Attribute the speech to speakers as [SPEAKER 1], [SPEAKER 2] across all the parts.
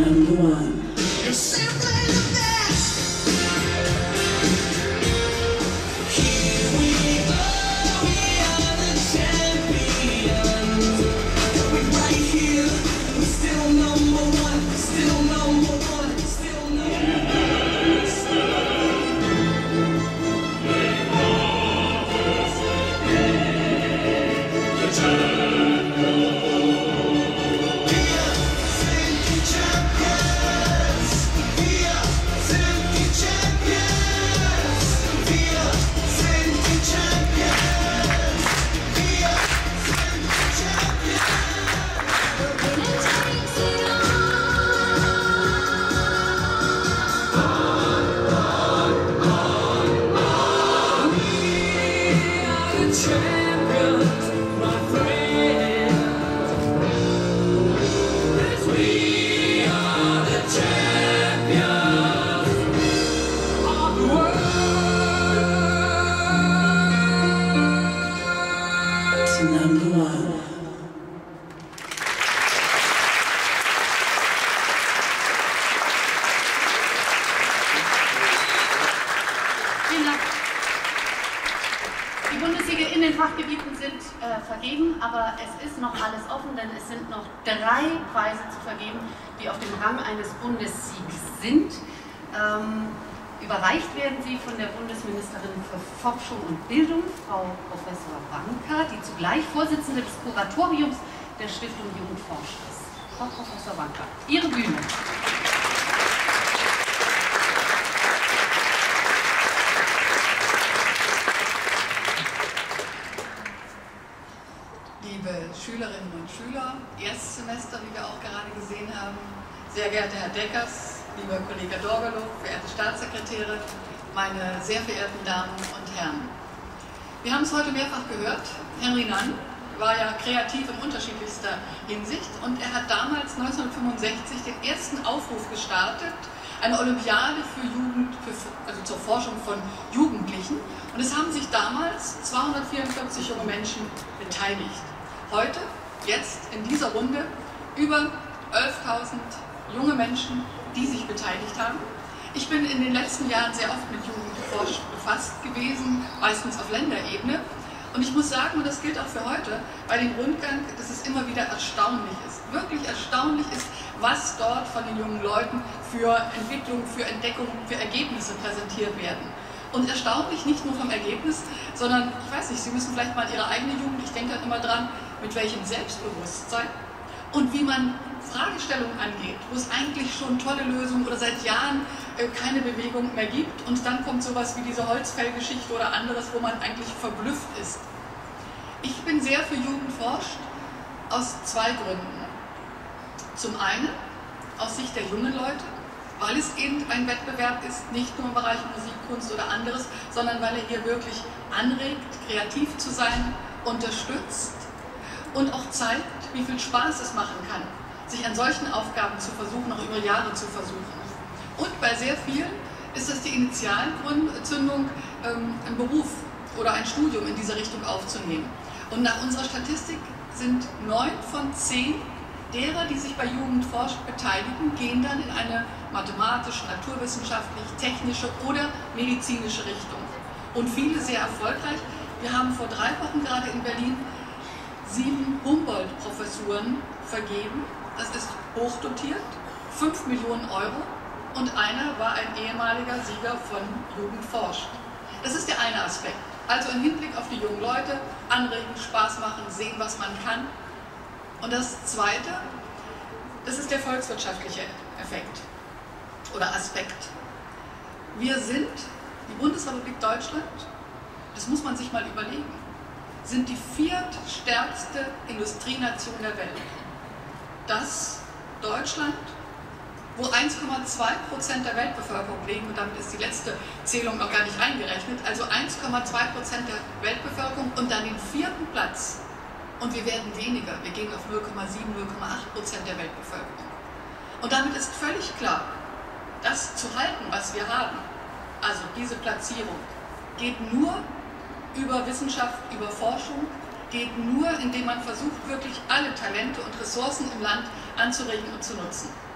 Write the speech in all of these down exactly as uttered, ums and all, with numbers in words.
[SPEAKER 1] number one.
[SPEAKER 2] You're simply the best. Here we are, we are the champions. Going right here, we're still number one, still number one, still number one. The champions.
[SPEAKER 1] Number one.
[SPEAKER 3] Vielen Dank. Die Bundessiege in den Fachgebieten sind äh, vergeben, aber es ist noch alles offen, denn es sind noch drei Preise zu vergeben, die auf dem Rang eines Bundessiegs sind. Ähm, Überreicht werden sie von der Bundesministerin für Forschung und Bildung, Frau Professor Wanka, die zugleich Vorsitzende des Kuratoriums der Stiftung Jugend forscht ist. Frau Professor Wanka, Ihre Bühne.
[SPEAKER 4] Liebe Schülerinnen und Schüler, Erstsemester, wie wir auch gerade gesehen haben, sehr geehrter Herr Deckers, lieber Kollege Dorgalow, verehrte Staatssekretäre, meine sehr verehrten Damen und Herren. Wir haben es heute mehrfach gehört, Henry Nunn war ja kreativ in unterschiedlichster Hinsicht und er hat damals neunzehnhundertfünfundsechzig den ersten Aufruf gestartet, eine Olympiade für Jugend, für, also zur Forschung von Jugendlichen, und es haben sich damals zweihundertvierundvierzig junge Menschen beteiligt. Heute, jetzt in dieser Runde, über elftausend junge Menschen, die sich beteiligt haben. Ich bin in den letzten Jahren sehr oft mit Jugend befasst gewesen, meistens auf Länderebene. Und ich muss sagen, und das gilt auch für heute, bei dem Rundgang, dass es immer wieder erstaunlich ist, wirklich erstaunlich ist, was dort von den jungen Leuten für Entwicklung, für Entdeckung, für Ergebnisse präsentiert werden. Und erstaunlich nicht nur vom Ergebnis, sondern, ich weiß nicht, Sie müssen vielleicht mal Ihre eigene Jugend, ich denke dann immer dran, mit welchem Selbstbewusstsein und wie man Fragestellungen angeht, wo es eigentlich schon tolle Lösungen oder seit Jahren äh, keine Bewegung mehr gibt, und dann kommt sowas wie diese Holzfällgeschichte oder anderes, wo man eigentlich verblüfft ist. Ich bin sehr für Jugend forscht aus zwei Gründen. Zum einen aus Sicht der jungen Leute, weil es eben ein Wettbewerb ist, nicht nur im Bereich Musik, Kunst oder anderes, sondern weil er hier wirklich anregt, kreativ zu sein, unterstützt und auch zeigt, wie viel Spaß es machen kann, sich an solchen Aufgaben zu versuchen, auch über Jahre zu versuchen. Und bei sehr vielen ist es die Initialzündung, ähm, einen Beruf oder ein Studium in diese Richtung aufzunehmen. Und nach unserer Statistik sind neun von zehn derer, die sich bei Jugend forscht beteiligen, gehen dann in eine mathematische, naturwissenschaftlich, technische oder medizinische Richtung. Und viele sehr erfolgreich. Wir haben vor drei Wochen gerade in Berlin sieben Humboldt-Professuren vergeben. Das ist hochdotiert, fünf Millionen Euro, und einer war ein ehemaliger Sieger von Jugend forscht. Das ist der eine Aspekt. Also im Hinblick auf die jungen Leute, anregen, Spaß machen, sehen, was man kann. Und das Zweite, das ist der volkswirtschaftliche Effekt oder Aspekt. Wir sind, die Bundesrepublik Deutschland, das muss man sich mal überlegen, sind die viertstärkste Industrienation der Welt. Das Deutschland, wo eins Komma zwei Prozent der Weltbevölkerung leben, und damit ist die letzte Zählung noch gar nicht eingerechnet, also eins Komma zwei Prozent der Weltbevölkerung, und dann den vierten Platz. Und wir werden weniger, wir gehen auf null Komma sieben, null Komma acht Prozent der Weltbevölkerung. Und damit ist völlig klar, das zu halten, was wir haben, also diese Platzierung, geht nur über Wissenschaft, über Forschung, geht nur, indem man versucht, wirklich alle Talente und Ressourcen im Land anzuregen und zu nutzen.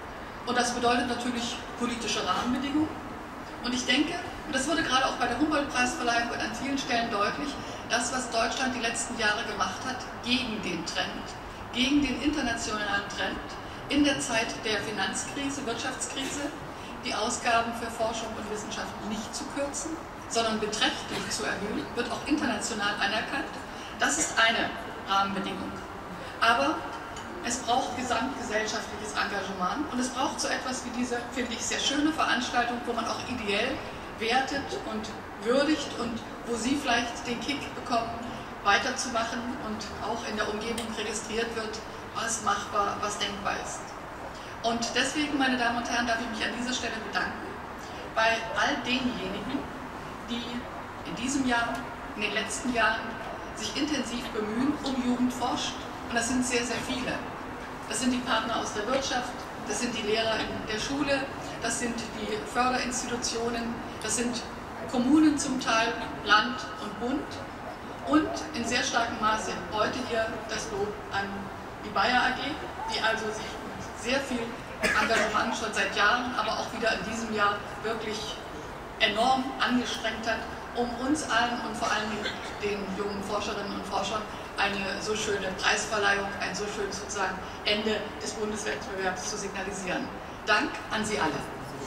[SPEAKER 4] Und das bedeutet natürlich politische Rahmenbedingungen. Und ich denke, und das wurde gerade auch bei der Humboldt-Preisverleihung und an vielen Stellen deutlich, das, was Deutschland die letzten Jahre gemacht hat, gegen den Trend, gegen den internationalen Trend, in der Zeit der Finanzkrise, Wirtschaftskrise, die Ausgaben für Forschung und Wissenschaft nicht zu kürzen, sondern beträchtlich zu erhöhen, wird auch international anerkannt. Das ist eine Rahmenbedingung. Aber es braucht gesamtgesellschaftliches Engagement und es braucht so etwas wie diese, finde ich, sehr schöne Veranstaltung, wo man auch ideell wertet und würdigt und wo Sie vielleicht den Kick bekommen, weiterzumachen und auch in der Umgebung registriert wird, was machbar, was denkbar ist. Und deswegen, meine Damen und Herren, darf ich mich an dieser Stelle bedanken bei all denjenigen, die in diesem Jahr, in den letzten Jahren sich intensiv bemühen, um Jugend forscht. Und das sind sehr, sehr viele. Das sind die Partner aus der Wirtschaft, das sind die Lehrer in der Schule, das sind die Förderinstitutionen, das sind Kommunen zum Teil, Land und Bund und in sehr starkem Maße heute hier das Lob an die Bayer A G, die also sich mit sehr viel Engagement schon seit Jahren, aber auch wieder in diesem Jahr wirklich enorm angestrengt hat, um uns allen und vor allem den jungen Forscherinnen und Forschern eine so schöne Preisverleihung, ein so schönes sozusagen Ende des Bundeswettbewerbs zu signalisieren. Dank an Sie alle.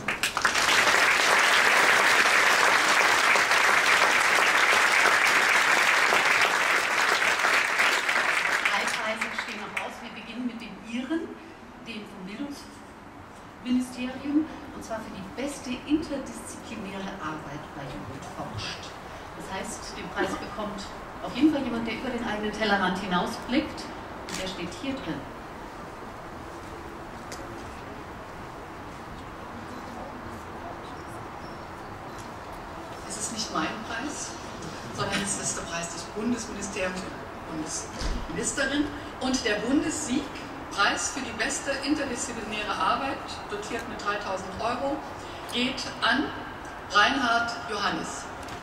[SPEAKER 3] Drei Preise stehen noch aus. Wir beginnen mit dem Ihren, dem vom Bildungsministerium, und zwar für die beste interdisziplinäre Arbeit bei Jugend forscht. Das heißt, den Preis bekommt auf jeden Fall jemand, der über den eigenen Tellerrand hinausblickt, und der steht hier drin.
[SPEAKER 4] Es ist nicht mein Preis, sondern es ist der Preis des Bundesministeriums und Bundesministerin. Und der Bundessieg, Preis für die beste interdisziplinäre Arbeit, dotiert mit dreitausend Euro, geht an Reinhard Johannes.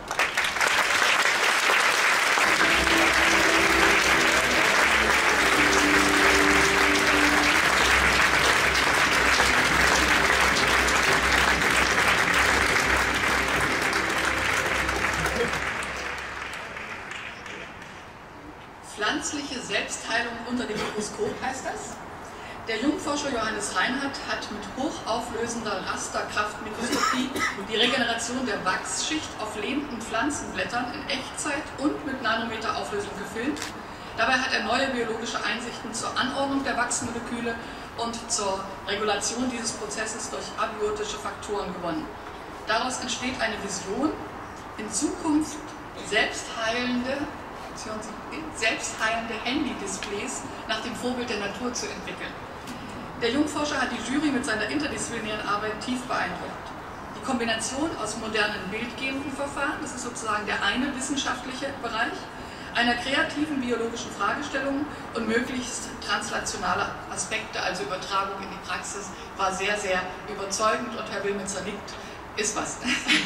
[SPEAKER 4] Pflanzliche Selbstheilung unter dem Mikroskop heißt das. Der Jungforscher Johannes Reinhardt hat mit hochauflösender Rasterkraftmikroskopie die Regeneration der Wachsschicht auf lebenden Pflanzenblättern in Echtzeit und mit Nanometerauflösung gefilmt. Dabei hat er neue biologische Einsichten zur Anordnung der Wachsmoleküle und zur Regulation dieses Prozesses durch abiotische Faktoren gewonnen. Daraus entsteht eine Vision, in Zukunft selbstheilende selbstheilende Handy-Displays nach dem Vorbild der Natur zu entwickeln. Der Jungforscher hat die Jury mit seiner interdisziplinären Arbeit tief beeindruckt. Die Kombination aus modernen bildgebenden Verfahren, das ist sozusagen der eine wissenschaftliche Bereich, einer kreativen biologischen Fragestellung und möglichst translationale Aspekte, also Übertragung in die Praxis, war sehr, sehr überzeugend, und Herr Wilmitzer nickt, ist was.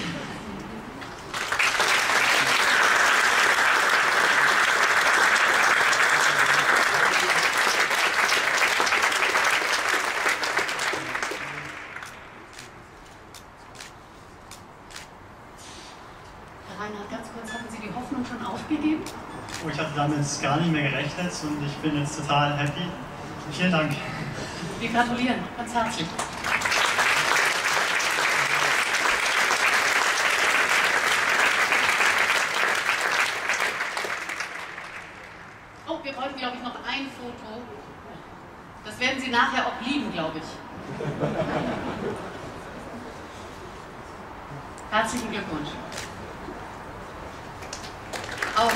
[SPEAKER 1] Oh, ich hatte damit gar nicht mehr gerechnet und ich bin jetzt total happy. Vielen Dank.
[SPEAKER 3] Wir gratulieren, ganz herzlich. Oh, wir wollten, glaube ich, noch ein Foto. Das werden Sie nachher auch lieben, glaube ich. Herzlichen Glückwunsch. Auch,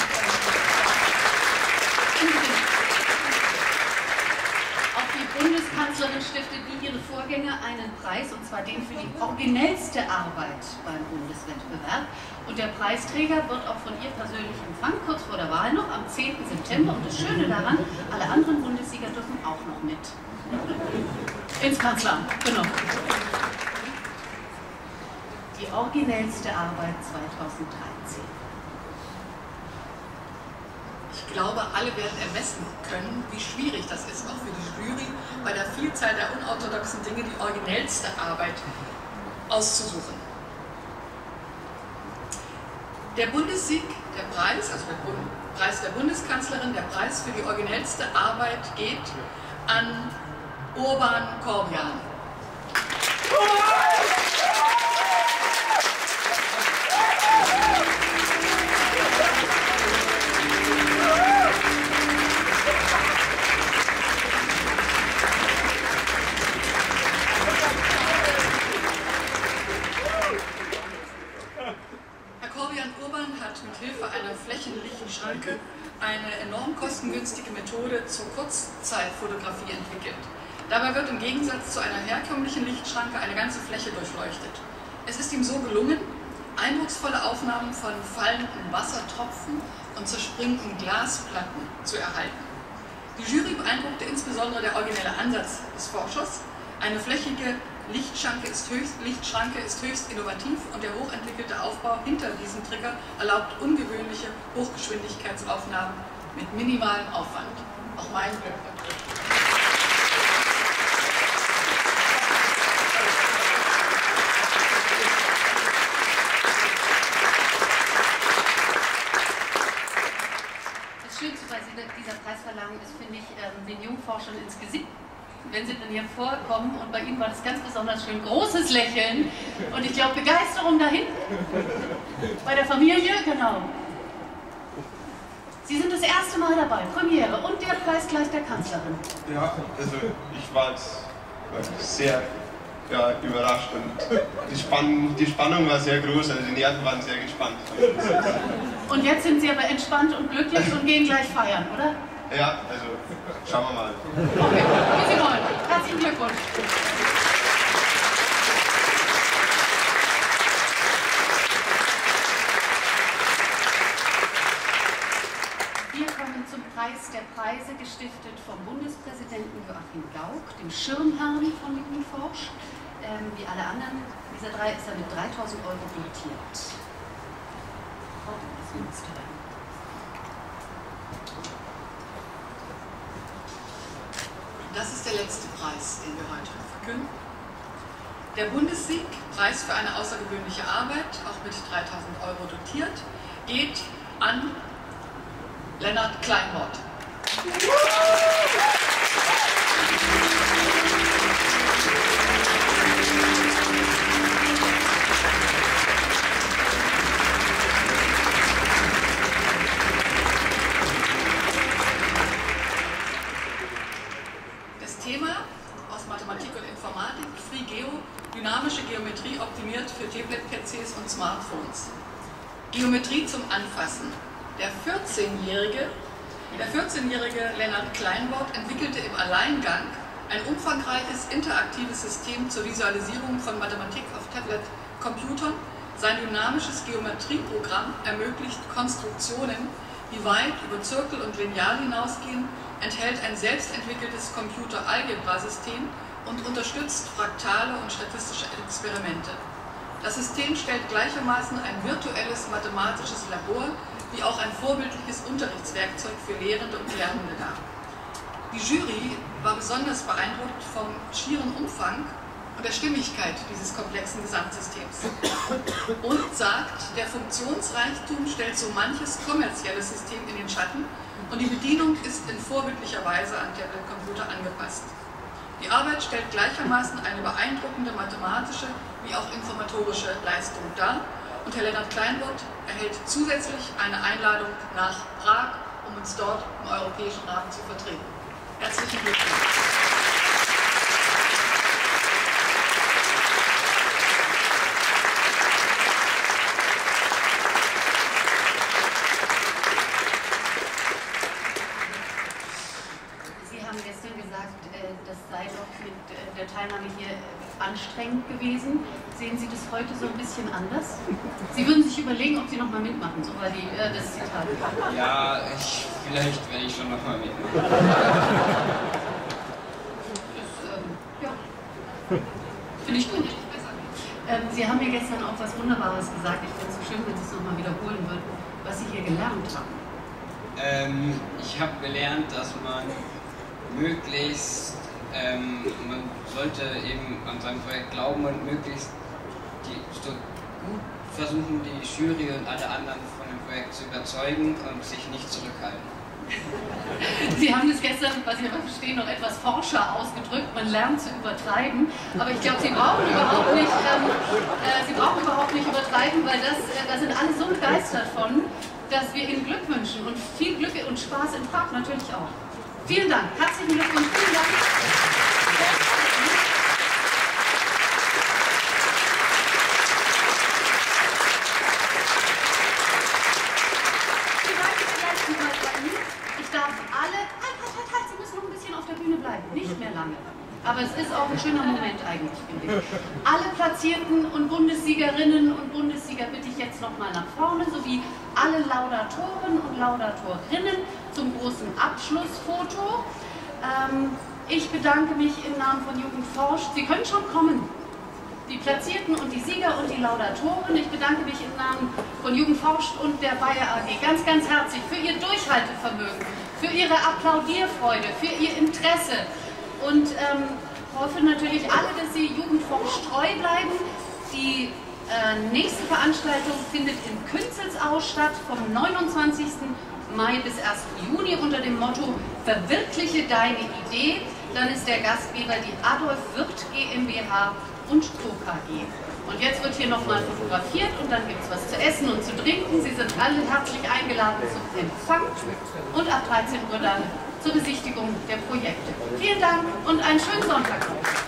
[SPEAKER 3] auch die Bundeskanzlerin stiftet wie ihre Vorgänger einen Preis, und zwar den für die originellste Arbeit beim Bundeswettbewerb. Und der Preisträger wird auch von ihr persönlich empfangen, kurz vor der Wahl noch, am zehnten September. Und das Schöne daran, alle anderen Bundessieger dürfen auch noch mit ins Kanzleramt. Genau. Die originellste Arbeit zweitausenddreizehn.
[SPEAKER 4] Ich glaube, alle werden ermessen können, wie schwierig das ist, auch für die Jury, bei der Vielzahl der unorthodoxen Dinge die originellste Arbeit auszusuchen. Der Bundessieg, der Preis, also der Bund, Preis der Bundeskanzlerin, der Preis für die originellste Arbeit geht an Urban Corbian. Flächenlichtschranke eine enorm kostengünstige Methode zur Kurzzeitfotografie entwickelt. Dabei wird im Gegensatz zu einer herkömmlichen Lichtschranke eine ganze Fläche durchleuchtet. Es ist ihm so gelungen, eindrucksvolle Aufnahmen von fallenden Wassertropfen und zerspringenden Glasplatten zu erhalten. Die Jury beeindruckte insbesondere der originelle Ansatz des Forschers. Eine flächige Lichtschranke ist, höchst, Lichtschranke ist höchst innovativ und der hochentwickelte Aufbau hinter diesem Trigger erlaubt ungewöhnliche Hochgeschwindigkeitsaufnahmen mit minimalem Aufwand. Auch mein Glück.
[SPEAKER 3] Das Schönste bei dieser Preisverleihung ist, finde ich, den Jungforschern ins Gesicht, wenn sie dann hier vorkommen, und bei ihnen war das ganz besonders schön, großes Lächeln und ich glaube Begeisterung dahin. Bei der Familie, genau. Sie sind das erste Mal dabei, Premiere, und der Preis gleich der Kanzlerin.
[SPEAKER 5] Ja, also ich war sehr ja, überrascht und die, Spann die Spannung war sehr groß, also die Nerven waren sehr gespannt.
[SPEAKER 3] Und jetzt sind Sie aber entspannt und glücklich und gehen gleich feiern, oder?
[SPEAKER 5] Ja, also schauen wir mal.
[SPEAKER 3] Okay, wie Sie wollen. Herzlichen Glückwunsch. Wir kommen zum Preis der Preise, gestiftet vom Bundespräsidenten Joachim Gauck, dem Schirmherrn von Uniforsch. Ähm, wie alle anderen dieser drei ist er mit dreitausend Euro dotiert. Oh, das ist
[SPEAKER 4] Das ist der letzte Preis, den wir heute verkünden. Der Bundessieg, Preis für eine außergewöhnliche Arbeit, auch mit dreitausend Euro dotiert, geht an Lennart Kleinwort. Dynamische Geometrie optimiert für Tablet-P Cs und Smartphones. Geometrie zum Anfassen. Der vierzehnjährige der vierzehnjährige Lennart Kleinwort entwickelte im Alleingang ein umfangreiches interaktives System zur Visualisierung von Mathematik auf Tablet-Computern. Sein dynamisches Geometrieprogramm ermöglicht Konstruktionen, die weit über Zirkel und Lineal hinausgehen, enthält ein selbstentwickeltes Computer-Algebra-System und unterstützt fraktale und statistische Experimente. Das System stellt gleichermaßen ein virtuelles mathematisches Labor wie auch ein vorbildliches Unterrichtswerkzeug für Lehrende und Lernende dar. Die Jury war besonders beeindruckt vom schieren Umfang und der Stimmigkeit dieses komplexen Gesamtsystems und sagt, der Funktionsreichtum stellt so manches kommerzielles System in den Schatten und die Bedienung ist in vorbildlicher Weise an Tablet-Computer angepasst. Die Arbeit stellt gleichermaßen eine beeindruckende mathematische wie auch informatorische Leistung dar und Herr Lennart Kleinwort erhält zusätzlich eine Einladung nach Prag, um uns dort im europäischen Rahmen zu vertreten. Herzlichen Glückwunsch!
[SPEAKER 3] Das sei doch mit der Teilnahme hier anstrengend gewesen. Sehen Sie das heute so ein bisschen anders? Sie würden sich überlegen, ob Sie noch mal mitmachen, so war die, äh, das Zitat.
[SPEAKER 6] Ja, ich, vielleicht werde ich schon noch mal mitmachen.
[SPEAKER 3] Das, ähm, ja, finde ich gut. Ähm, Sie haben mir gestern auch was Wunderbares gesagt. Ich finde es so schön, wenn Sie es noch mal wiederholen würden, was Sie hier gelernt haben.
[SPEAKER 6] Ähm, ich habe gelernt, dass man möglichst, ähm, man sollte eben an sein Projekt glauben und möglichst die, so gut versuchen, die Jury und alle anderen von dem Projekt zu überzeugen und sich nicht zurückhalten.
[SPEAKER 3] Sie haben das gestern, was ich aber verstehe, noch etwas forscher ausgedrückt. Man lernt zu übertreiben, aber ich glaube, Sie brauchen überhaupt nicht, ähm, äh, Sie brauchen überhaupt nicht übertreiben, weil das, äh, da sind alle so begeistert von, dass wir Ihnen Glück wünschen und viel Glück und Spaß in Prag natürlich auch. Vielen Dank, herzlichen Glückwunsch, vielen Dank. Nicht mehr lange. Aber es ist auch ein schöner Moment eigentlich, finde ich. Alle Platzierten und Bundessiegerinnen und Bundessieger bitte ich jetzt nochmal nach vorne, sowie alle Laudatoren und Laudatorinnen zum großen Abschlussfoto. Ähm, ich bedanke mich im Namen von Jugend forscht. Sie können schon kommen. Die Platzierten und die Sieger und die Laudatoren. Ich bedanke mich im Namen von Jugend forscht und der Bayer A G ganz, ganz herzlich für Ihr Durchhaltevermögen, für Ihre Applaudierfreude, für Ihr Interesse und ähm, hoffe natürlich alle, dass Sie Jugend forscht treu bleiben. Die äh, nächste Veranstaltung findet in Künzelsau statt vom neunundzwanzigsten Mai bis ersten Juni unter dem Motto Verwirkliche deine Idee. Dann ist der Gastgeber die Adolf Wirth GmbH und Co. K G. Und jetzt wird hier nochmal fotografiert und dann gibt es was zu essen und zu trinken. Sie sind alle herzlich eingeladen zum Empfang und ab dreizehn Uhr dann zur Besichtigung der Projekte. Vielen Dank und einen schönen Sonntag noch.